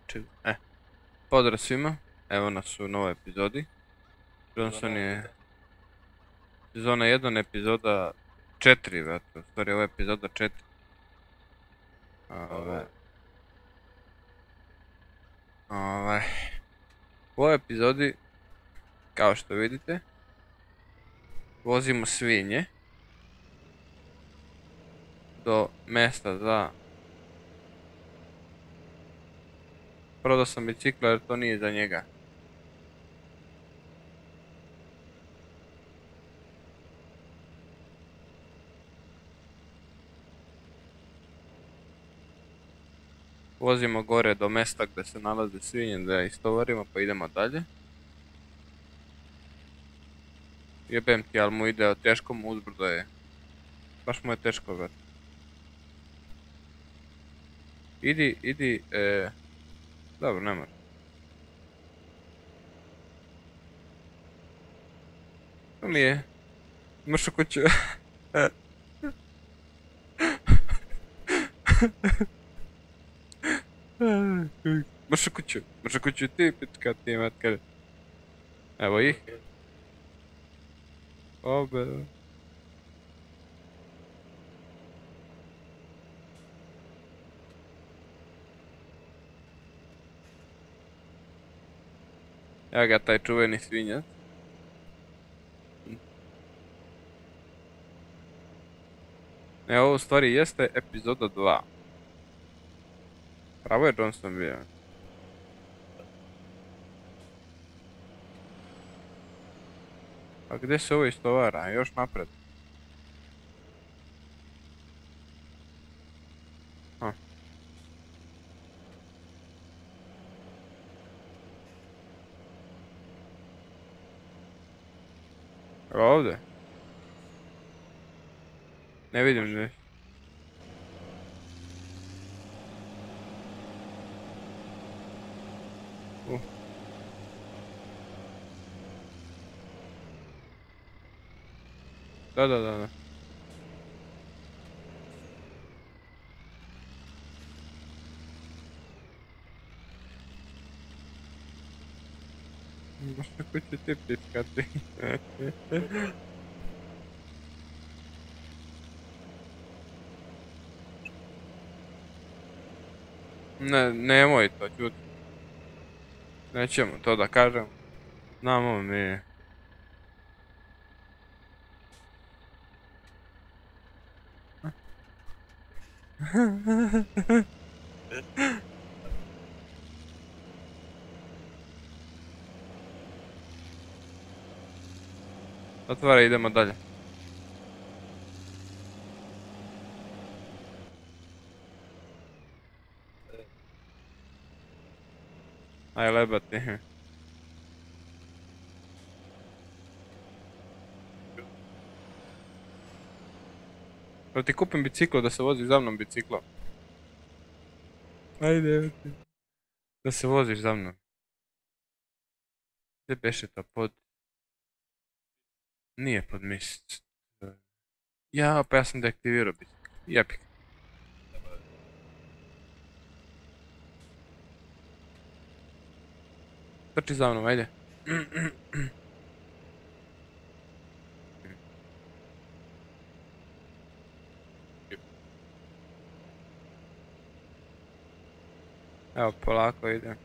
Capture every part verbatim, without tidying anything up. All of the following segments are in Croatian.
Či- E, pozdrav svima, evo nas u novoj epizodi. Johnson je sezona jedan, epizoda četiri, vrati, u stvari ovo je epizoda četiri. Ove, ovaj. U ovoj epizodi, kao što vidite, vozimo svinje do mesta za... Prodao sam bicikla jer to nije za njega. Vozimo gore do mesta gdje se nalaze svinje da istovarimo pa idemo dalje. Jebem ti, ali mu ide, teško mu uzbrdo je. Baš mu je teško, vrat. Idi, idi, e... Dobro, ne može. To mi je... Imaš u kuću. Imaš u kuću. Imaš u kuću ti, pitka ti, matkar. Evo ih. Obe. Evo ga taj čuveni svinjac. E, ovo u stvari jeste epizoda dva. Pravo je Johnson bio. A gdje se ovo istovara? Još napred. A. Evo ovdje. Ne vidim gdje. Uh. Da, da, da, da. Kako će ti piskati? Ne, nemoj to čuti. Nećemo to da kažem. Znamo mi. Otvara, idemo dalje. Aj lebati. Da ti kupim biciklo da se voziš za mnom biciklo. Ajde, da se voziš za mnom. Gdje beše to pod... Nije pod misic. Ja, pa ja sam deaktivirao biciklo. Jebik. Trči za mnom, ajde. Evo, polako ide.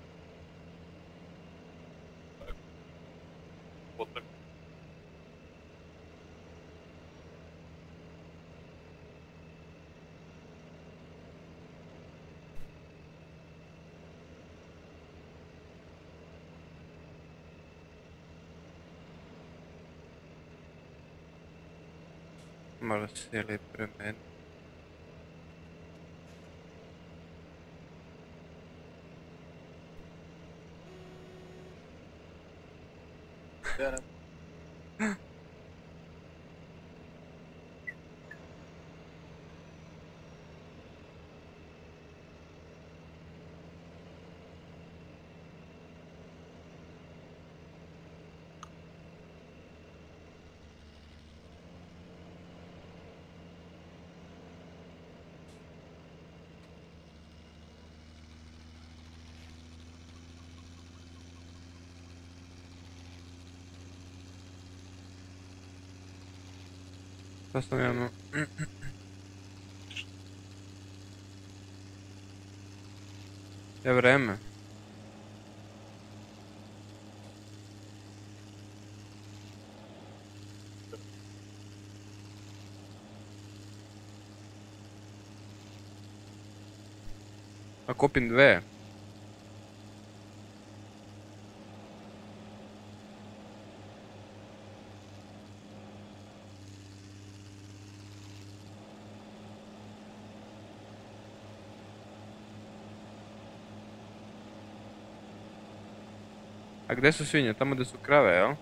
Malo sjeli pre mene. Šta sam ja... Je vreme. A kupim dve. A gdje su svinje? Tamo gdje su krave, jel?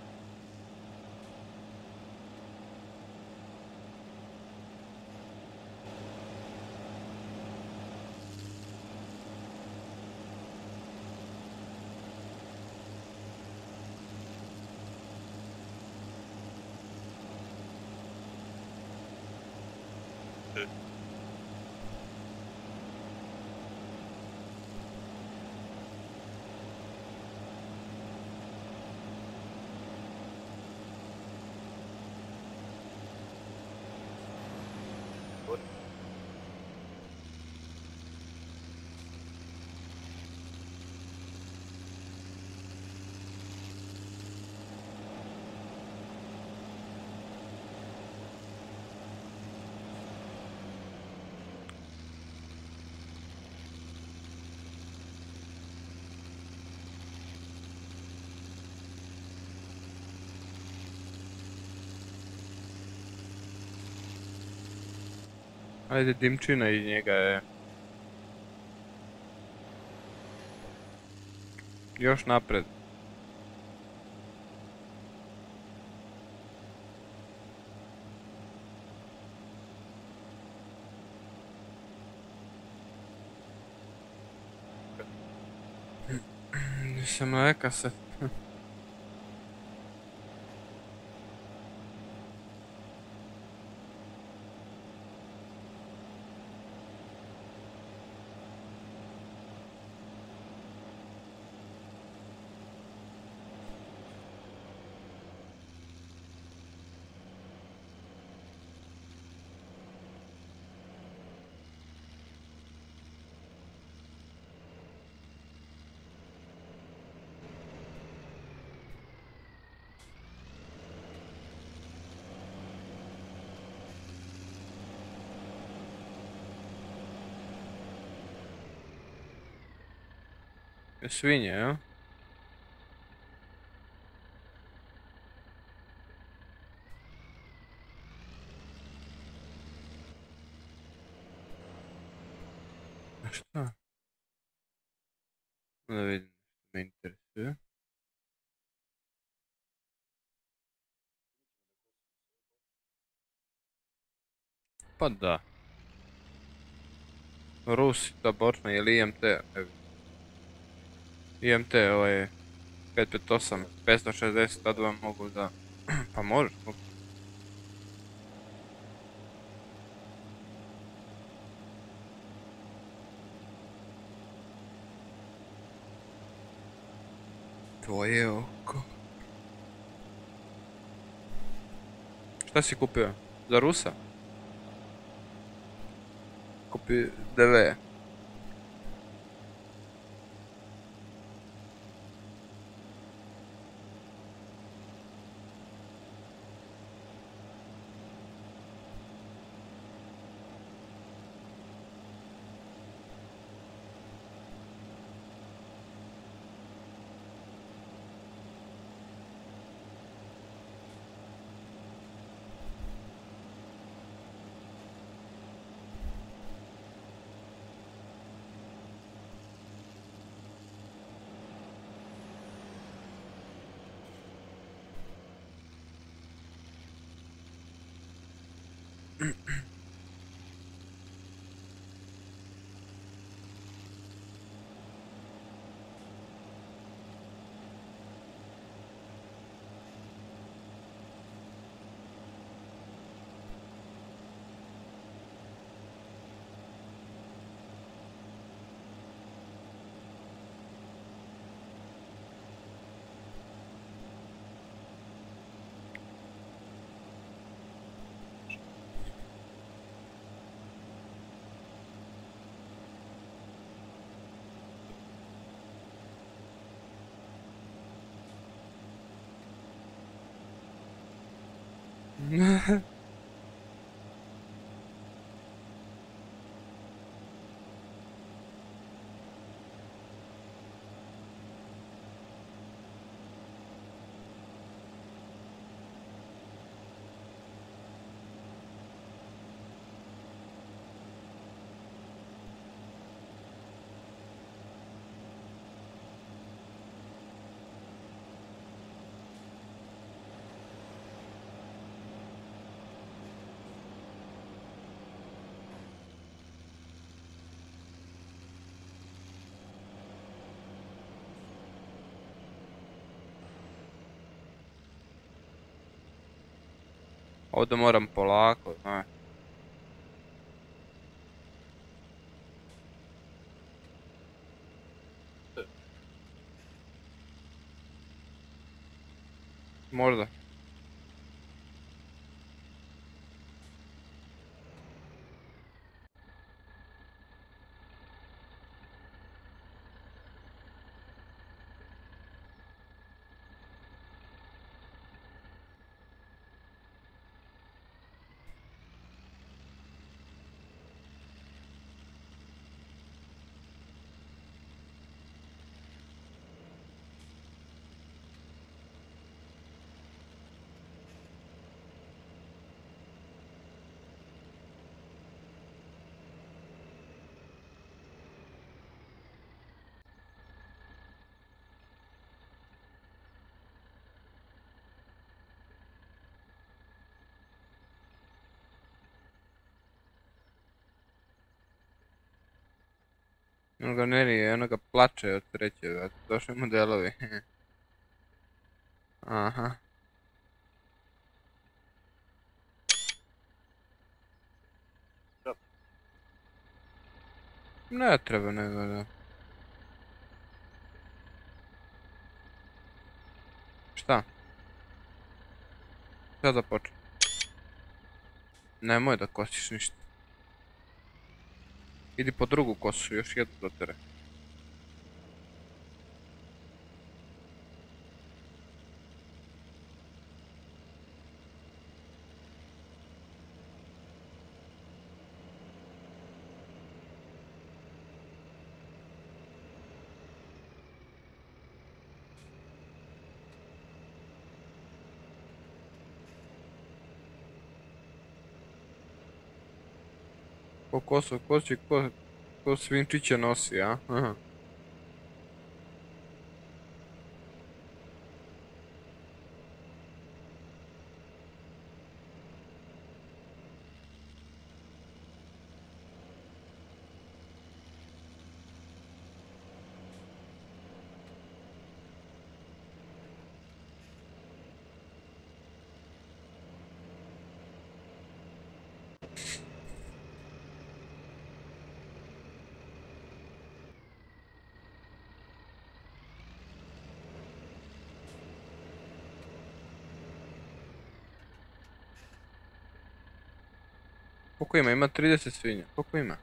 Ajde, dimčina iz njega je. Još napred. Nisam mleka se. Svinje, jel? A šta? Da vidim što me interesuje. Pa da. Rusi, da bočna, ili I M T? Evo. I M T, ovaj... pet pet osam, petsto šezdeset, tad vam mogu da... Pa možeš, mogu. Tvoje oko. Šta si kupio? Za Rusa? Kupi D V. Ovdje moram polako, znaš. Možda. Ono ga nerije, ono ga plače od sreće, brate. Došli mu delovi. Aha. Ne treba nego da. Šta? Šta da počne? Nemoj da kosiš ništa. Idi po drugu kosu, još jednu dotere. Ko kosu kosi, ko, ko svinčiće nosi, a? Aha. Koliko ima? Ima trideset svinja. Koliko ima?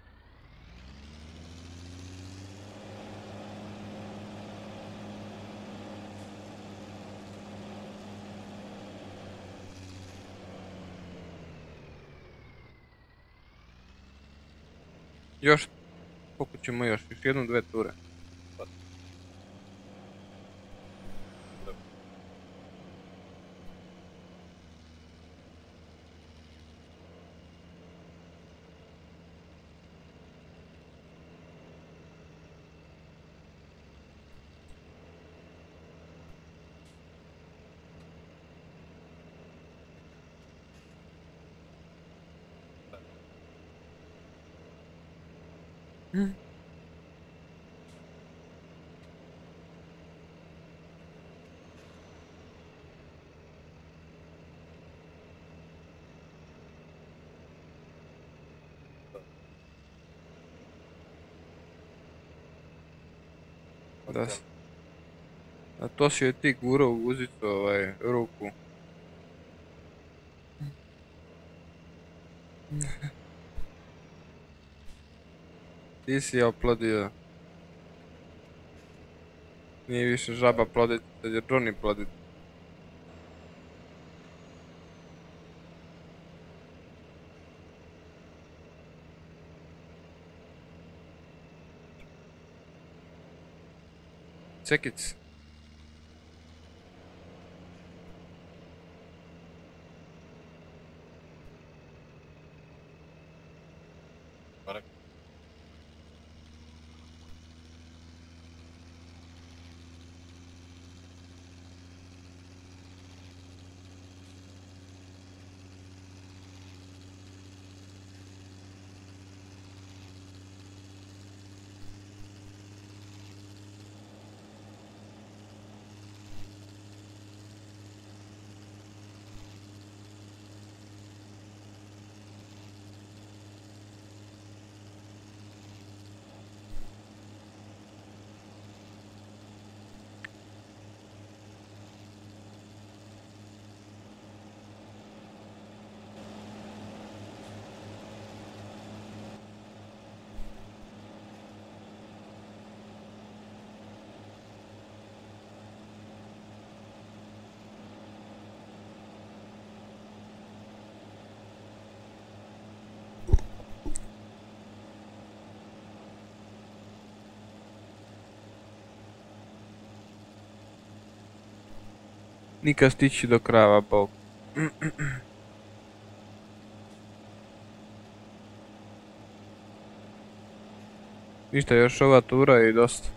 Još, koliko ćemo još? Još jednu, dve ture. Hmm. Da, s- a to si joj ti gurao u guzicu ovaj, ruku. Ti si je oplodio. Nije više žaba ploditi, sad je Johnny ploditi. Cekic. Nikad stići do kraja, bog. Ništa, još ova tura i dosta.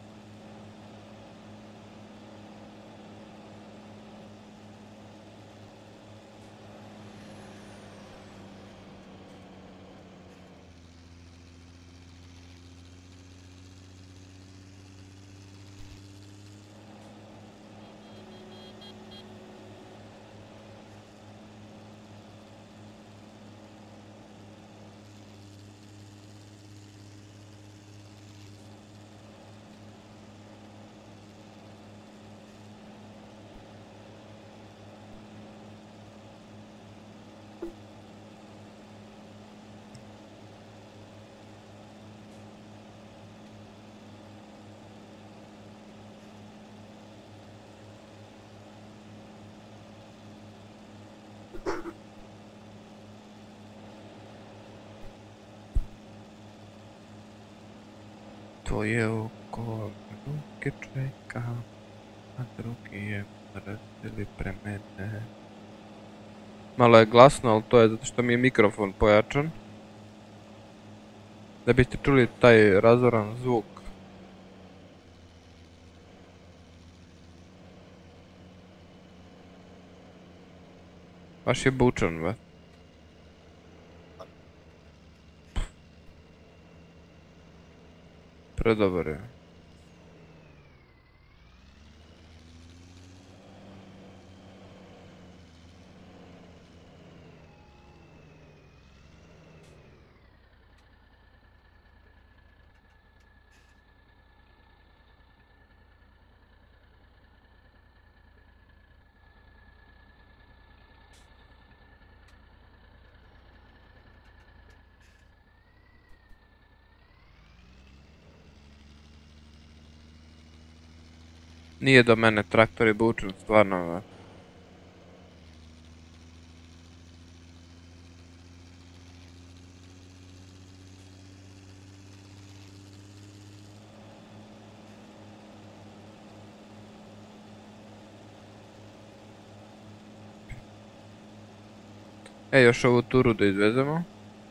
Tvoje oko ruke čeka, a drugi je mrzili pre mene. Malo je glasno, ali to je zato što mi je mikrofon pojačan. Da biste čuli taj razoran zvuk. Baš je bučan, ba. Predobar je. Nije do mene, traktor je bučan, stvarno, ba. E, još ovu turu da izvezemo.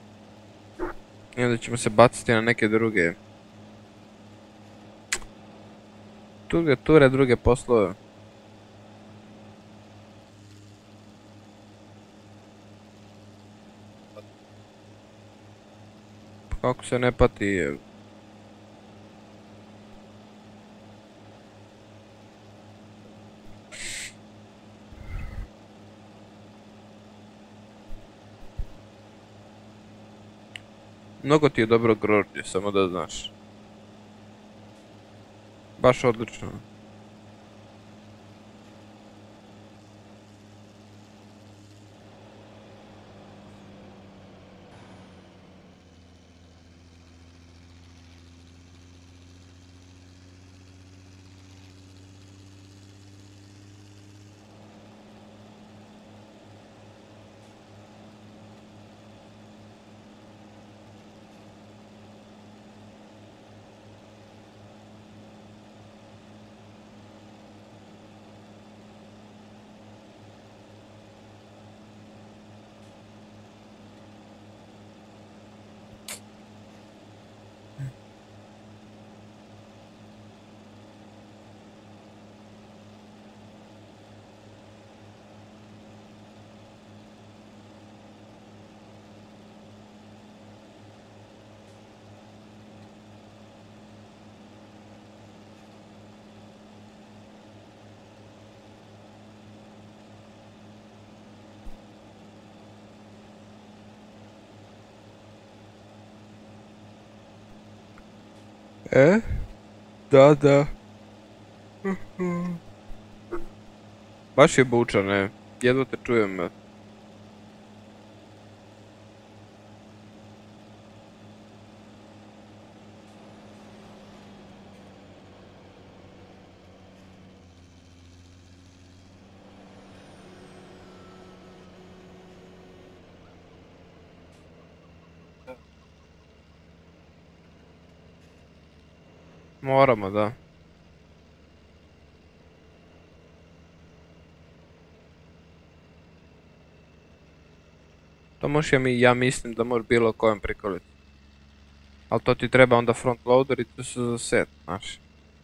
I onda ćemo se baciti na neke druge. Druge ture, druge poslove. Kako se ne pati je. Mnogo ti je dobro grožđe, samo da znaš. Baš odlično. E? Da, da. Baš je bučan, ne. Jedva te čujem. Moramo, da. To možeš ja, mi, ja mislim da može bilo kojem prikoliti. Ali to ti treba onda front loader i to se za set, znaš.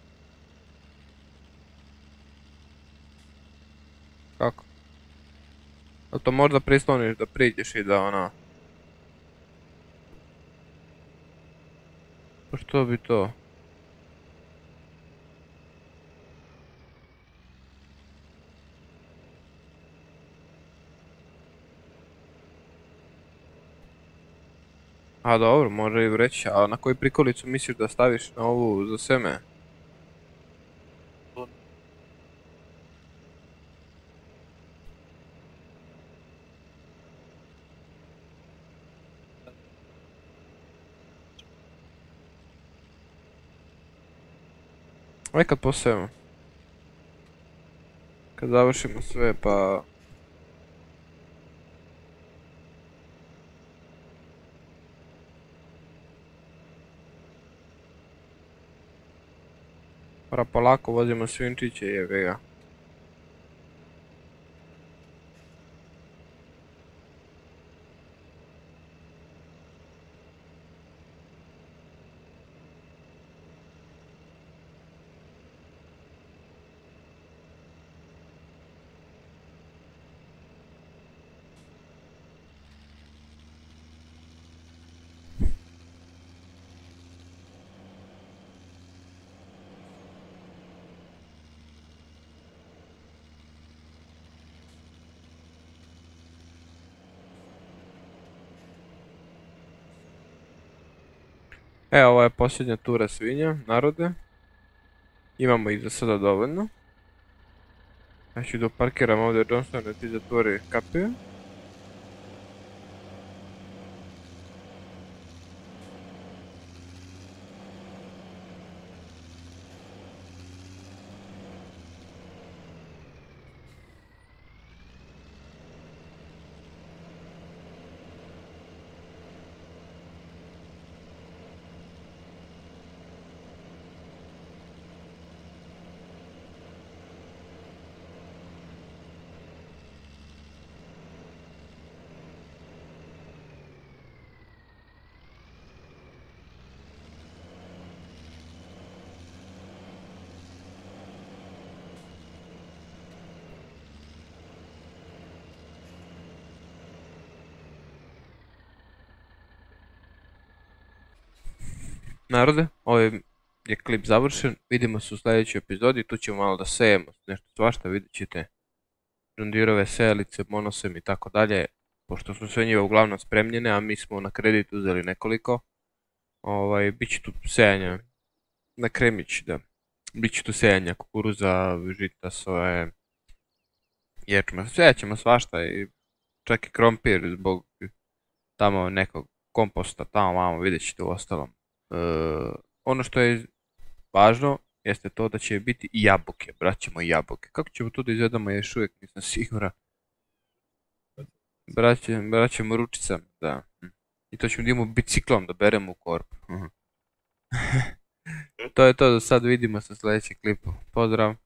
Kako? Ali to možda prisloniš da priđeš i da ono... Pa što bi to? A dobro, može i reći, a na koju prikolicu misliš da staviš na ovu za seme? Aj kad posijemo. Kad završimo sve pa... Mora polako vozimo svinčiće, jebe ga. E, ovo je posljednja tura svinja, narode. Imamo ih za sada dovoljno. Znači da parkiram ovdje Johnson da ti zatvori kapiju. Narode, ovaj je klip završen, vidimo se u sljedećoj epizodi, tu ćemo malo da sejemo nešto svašta, vidjet ćete John Deere-ove sejalice, monosem i tako dalje, pošto su sve njih uglavnom spremljene, a mi smo na kredit uzeli nekoliko, ovaj, bit će tu sejanja na kremić, da, bit će tu sejanja kukuruza, žita, soje, ječma, sejat ćemo svašta i čak i krompir zbog tamo nekog komposta, tamo vamo vidjet ćete u ostalom. E, ono što je važno jeste to da će biti i jabuke, braćemo i jabuke. Kako ćemo to da izvedemo, ja još uvijek nisam siguran. Braće, braćemo ručicama, da. I to ćemo da imamo biciklom da beremo u korpu. To je to, do sad vidimo se u sljedećem klipu. Pozdrav!